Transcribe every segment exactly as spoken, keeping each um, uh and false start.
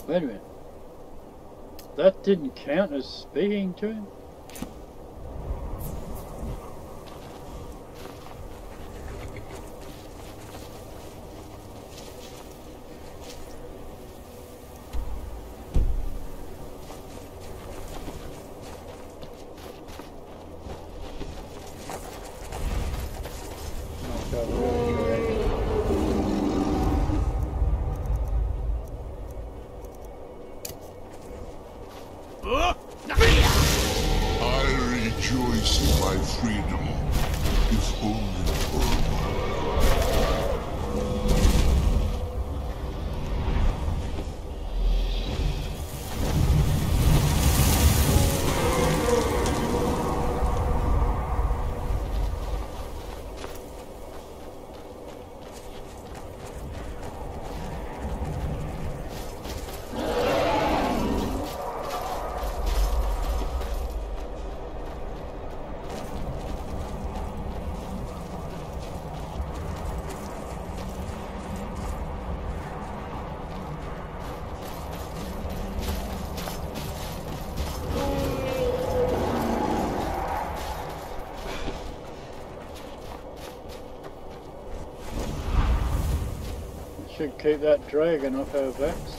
Wait a minute. That didn't count as speaking to him? Should keep that dragon off our backs.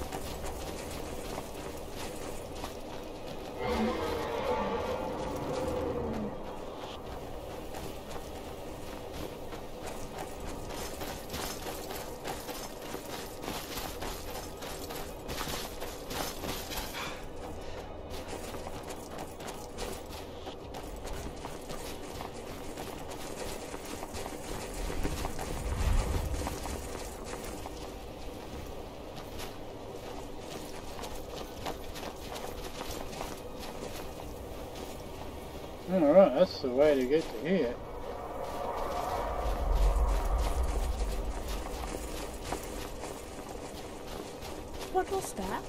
Alright, that's the way to get to here. What was that?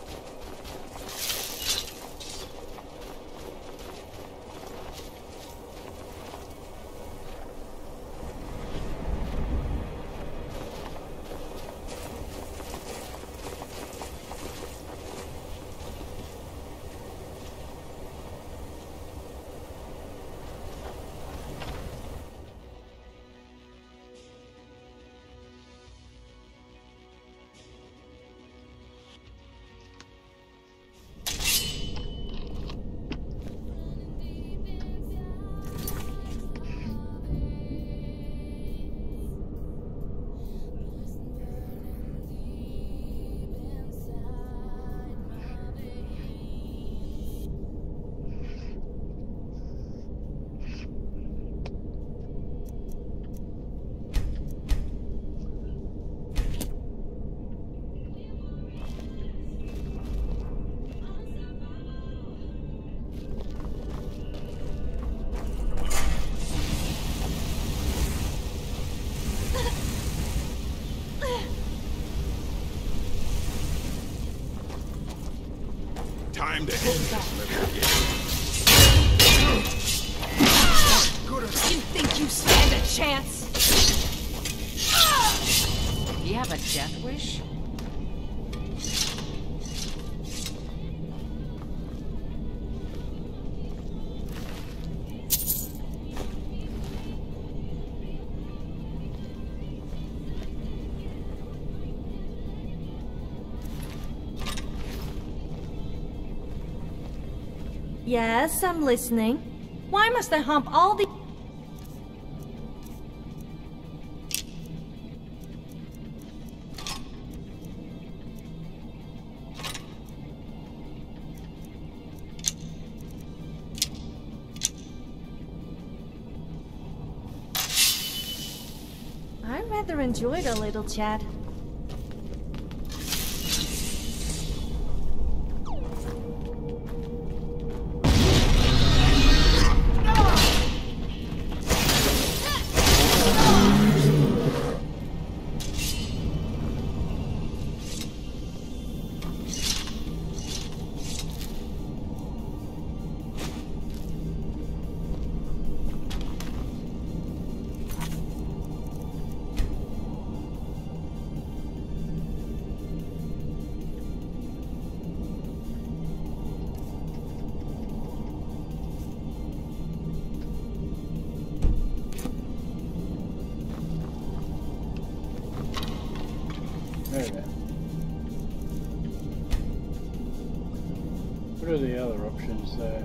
Time to end this little game. You think you stand a chance? You have a death wish? Yes, I'm listening. Why must I hump all the... I rather enjoyed a little chat. What are the other options there?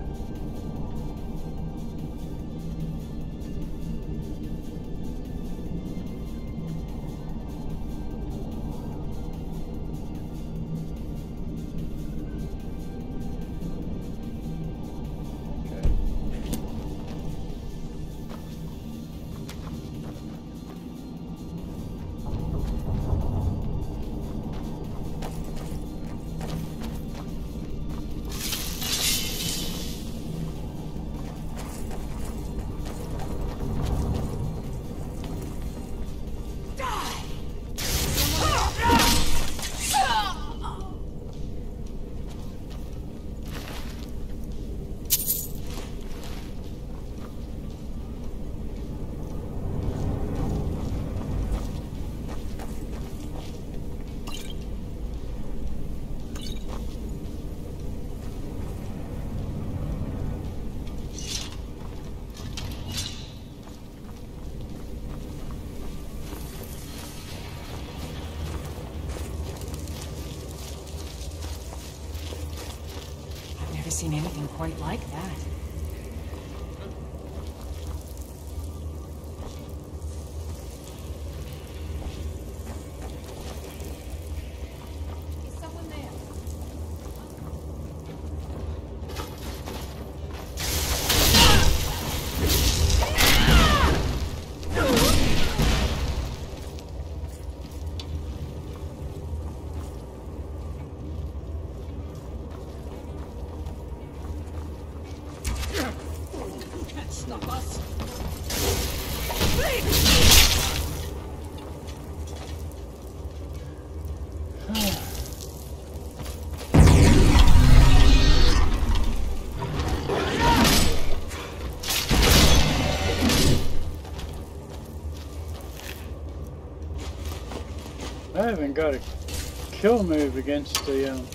Never seen anything quite like that. Is someone there? Stop us! I haven't got a kill move against the um,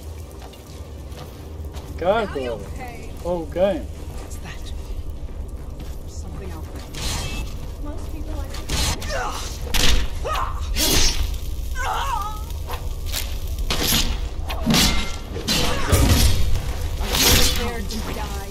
gargoyle Okay. whole game. What's that? There's something out there. Most people like prepared to die.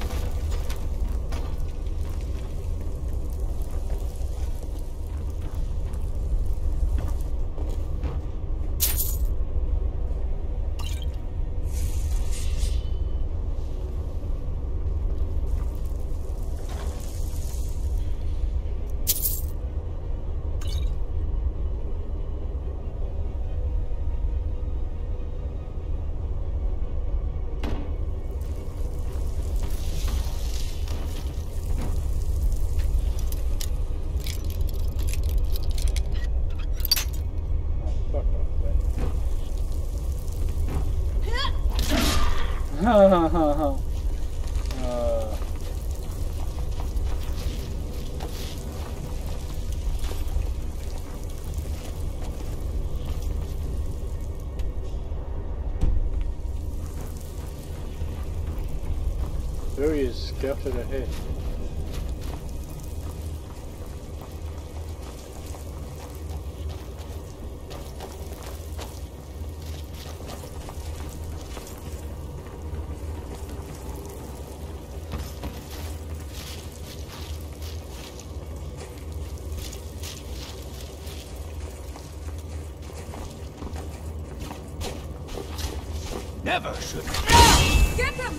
Ha ha ha ha. Uh. There he is, scouted ahead. Never should. Get them!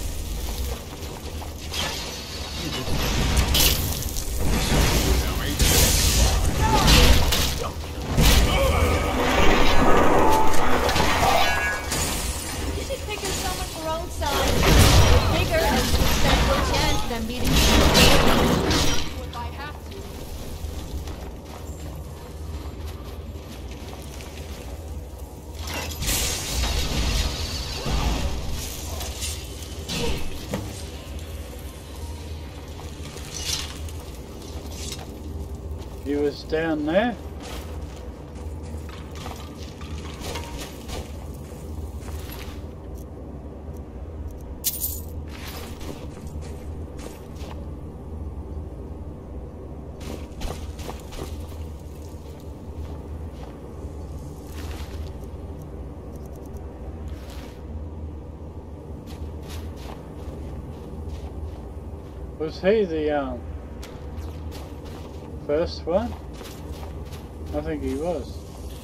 You should pick someone for own side. Bigger and stand more chance than beating you. If I have to. He was down there. Was he the um, first one? I think he was.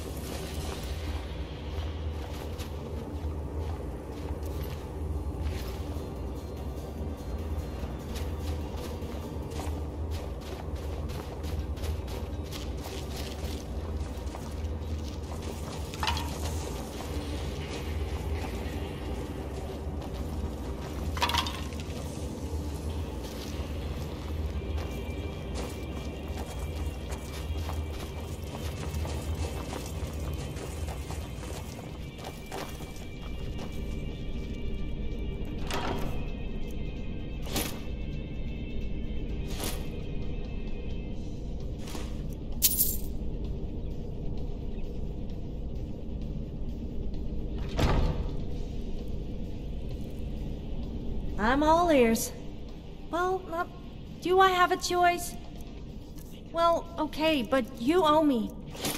I'm all ears. Well, uh, do I have a choice? Well, okay, but you owe me.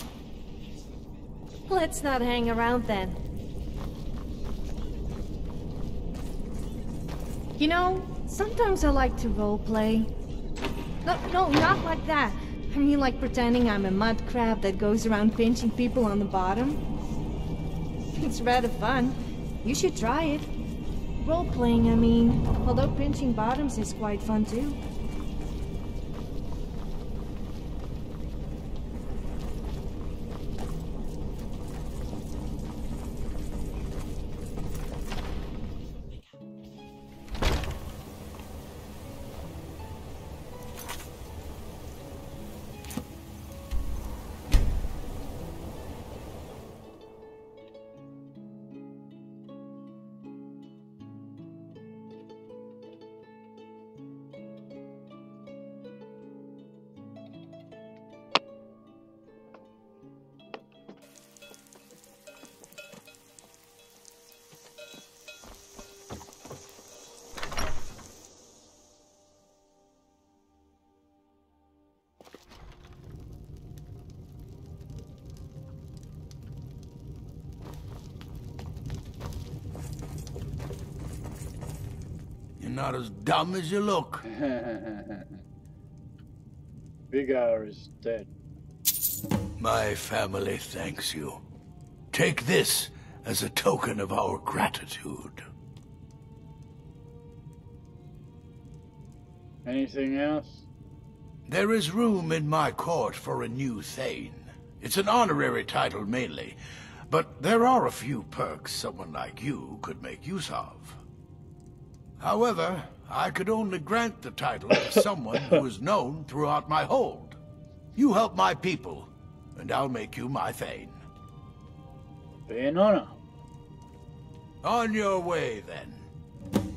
Let's not hang around then. You know, sometimes I like to roleplay. No, no, not like that. I mean like pretending I'm a mud crab that goes around pinching people on the bottom. It's rather fun. You should try it. Role-playing, I mean. Although pinching bottoms is quite fun too. You're not as dumb as you look. Big R is dead. My family thanks you. Take this as a token of our gratitude. Anything else? There is room in my court for a new Thane. It's an honorary title mainly, but there are a few perks someone like you could make use of. However, I could only grant the title to someone who is known throughout my hold. You help my people, and I'll make you my Thane. Be an honor. On your way, then.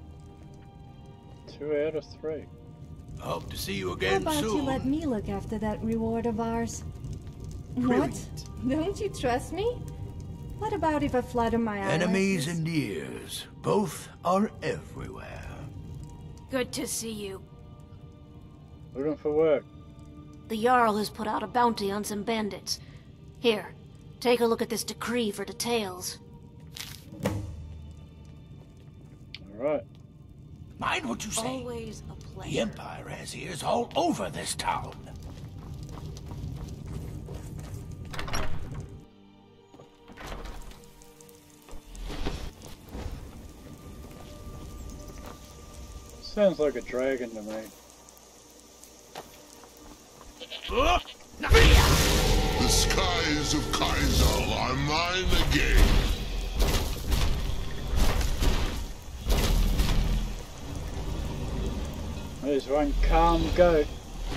Two out of three. Hope to see you How again about soon. you let me look after that reward of ours? Brilliant. What? Don't you trust me? What about if I flutter my eyes? Enemies and ears, both are everywhere. Good to see you. Looking for work. The Jarl has put out a bounty on some bandits. Here, take a look at this decree for details. Alright. Mind what you say. Always a pleasure. The Empire has ears all over this town. Sounds like a dragon to me. The skies of Kaisal are mine again. There's one calm goat.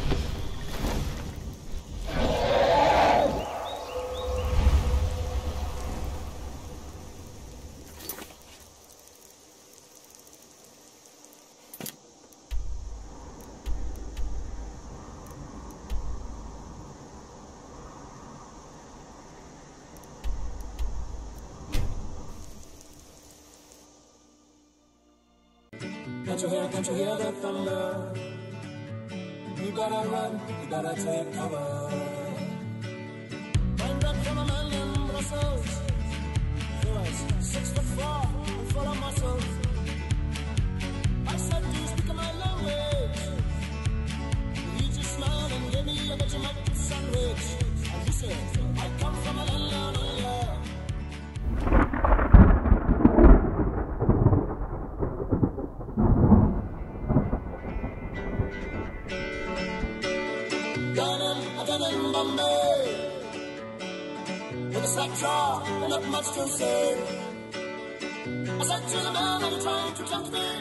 Can't you hear, can't you hear the thunder? You gotta run, you gotta take cover. Climbed up from a man in Brussels. He was six foot four and full of muscles. I said, do you speak my language? sure, and not much to say. I said to the man, are you trying to tempt me?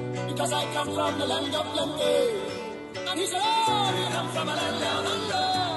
Because I come from the land of plenty. And he said, oh, you come from a land down under.